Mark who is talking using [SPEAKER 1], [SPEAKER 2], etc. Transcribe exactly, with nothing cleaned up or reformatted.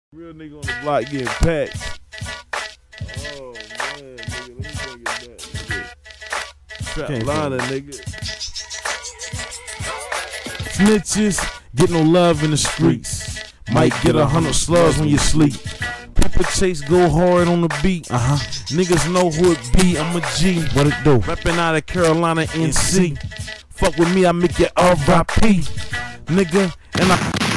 [SPEAKER 1] Real nigga on the block getting packed. Oh man, nigga, let me bring it back, nigga. Trapolina, nigga. Snitches, get no love in the streets. Might get a hundred slugs when you sleep. Paperchase go hard on the beat. Uh huh. Niggas know who it be. I'm a G. What it do? Reppin' out of Carolina, N C. Fuck with me, I make it R I P. Nigga, and I.